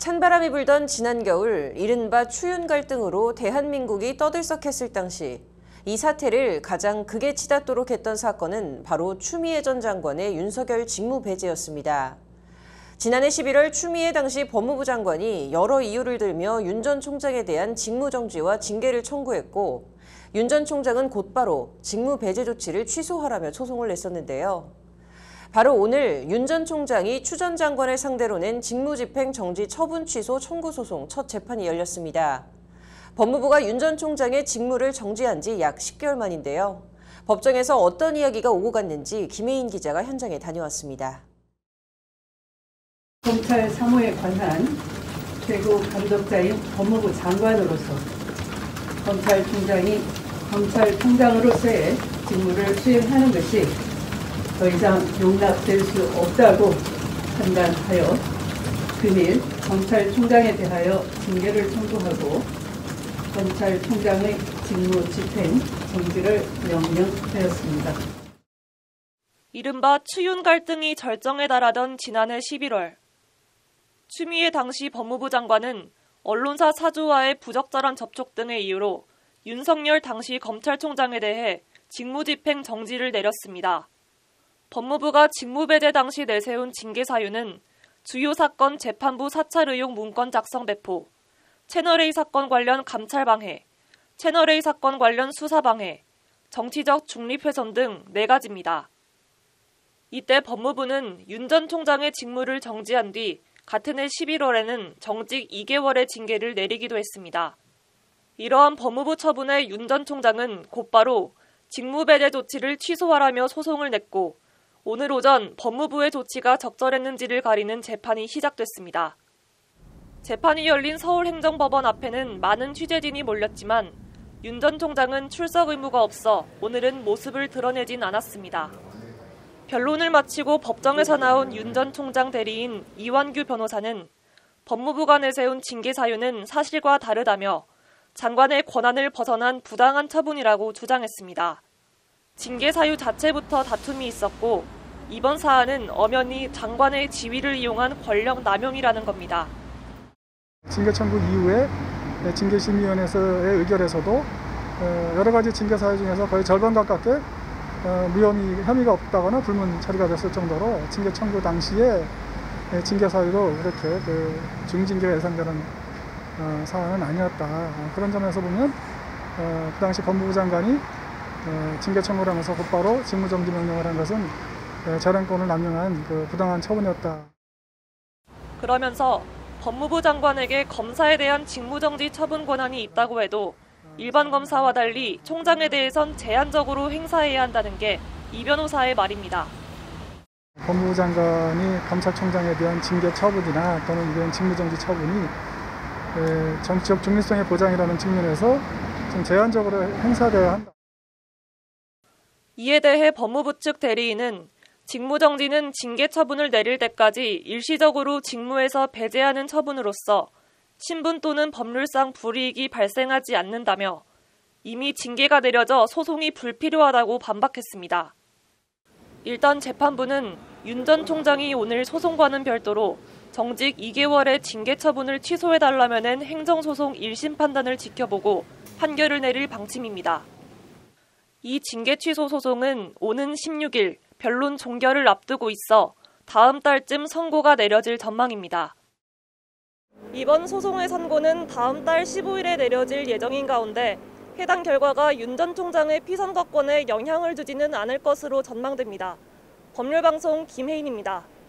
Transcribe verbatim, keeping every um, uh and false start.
찬바람이 불던 지난 겨울 이른바 추윤 갈등으로 대한민국이 떠들썩했을 당시 이 사태를 가장 극에 치닫도록 했던 사건은 바로 추미애 전 장관의 윤석열 직무 배제였습니다. 지난해 십일월 추미애 당시 법무부 장관이 여러 이유를 들며 윤 전 총장에 대한 직무 정지와 징계를 청구했고 윤 전 총장은 곧바로 직무 배제 조치를 취소하라며 소송을 냈었는데요. 바로 오늘 윤 전 총장이 추 전 장관을 상대로 낸 직무집행 정지 처분 취소 청구 소송 첫 재판이 열렸습니다. 법무부가 윤 전 총장의 직무를 정지한 지 약 십 개월 만인데요. 법정에서 어떤 이야기가 오고 갔는지 김혜인 기자가 현장에 다녀왔습니다. 검찰 사무에 관한 최고 감독자인 법무부 장관으로서 검찰총장이 검찰총장으로서의 직무를 수행하는 것이 더 이상 용납될 수 없다고 판단하여 금일 검찰총장에 대하여 징계를 청구하고 검찰총장의 직무 집행 정지를 명령하였습니다. 이른바 추윤 갈등이 절정에 달하던 지난해 십일월, 추미애 당시 법무부 장관은 언론사 사주와의 부적절한 접촉 등의 이유로 윤석열 당시 검찰총장에 대해 직무집행 정지를 내렸습니다. 법무부가 직무배제 당시 내세운 징계 사유는 주요 사건 재판부 사찰 의혹 문건 작성 배포, 채널A 사건 관련 감찰 방해, 채널A 사건 관련 수사 방해, 정치적 중립 훼손 등 네 가지입니다. 이때 법무부는 윤 전 총장의 직무를 정지한 뒤 같은 해 십일월에는 정직 이 개월의 징계를 내리기도 했습니다. 이러한 법무부 처분에 윤 전 총장은 곧바로 직무배제 조치를 취소하라며 소송을 냈고 오늘 오전 법무부의 조치가 적절했는지를 가리는 재판이 시작됐습니다. 재판이 열린 서울행정법원 앞에는 많은 취재진이 몰렸지만 윤 전 총장은 출석 의무가 없어 오늘은 모습을 드러내진 않았습니다. 변론을 마치고 법정에서 나온 윤 전 총장 대리인 이완규 변호사는 법무부가 내세운 징계 사유는 사실과 다르다며 장관의 권한을 벗어난 부당한 처분이라고 주장했습니다. 징계 사유 자체부터 다툼이 있었고 이번 사안은 엄연히 장관의 지위를 이용한 권력 남용이라는 겁니다. 징계 청구 이후에 징계심의위원회에서의 의결에서도 여러 가지 징계 사유 중에서 거의 절반 가깝게 무혐의, 혐의가 없다거나 불문 처리가 됐을 정도로 징계 청구 당시에 징계 사유도 그렇게 그 중징계가 예상되는 사안은 아니었다. 그런 점에서 보면 그 당시 법무부 장관이 징계 청구를 하면서 곧바로 직무정지 명령을 한 것은 재량권을 남용한 그 부당한 처분이었다. 그러면서 법무부 장관에게 검사에 대한 직무정지 처분 권한이 있다고 해도 일반 검사와 달리 총장에 대해선 제한적으로 행사해야 한다는 게 이 변호사의 말입니다. 법무부 장관이 검찰총장에 대한 징계 처분이나 또는 이런 직무정지 처분이 정치적 중립성의 보장이라는 측면에서 좀 제한적으로 행사돼야 한다. 이에 대해 법무부 측 대리인은 직무정지는 징계 처분을 내릴 때까지 일시적으로 직무에서 배제하는 처분으로서 신분 또는 법률상 불이익이 발생하지 않는다며 이미 징계가 내려져 소송이 불필요하다고 반박했습니다. 일단 재판부는 윤 전 총장이 오늘 소송과는 별도로 정직 이 개월의 징계 처분을 취소해달라며 낸 행정소송 일 심 판단을 지켜보고 판결을 내릴 방침입니다. 이 징계 취소 소송은 오는 십육 일 변론 종결을 앞두고 있어 다음 달쯤 선고가 내려질 전망입니다. 이번 소송의 선고는 다음 달 십오 일에 내려질 예정인 가운데 해당 결과가 윤 전 총장의 피선거권에 영향을 주지는 않을 것으로 전망됩니다. 법률방송 김혜인입니다.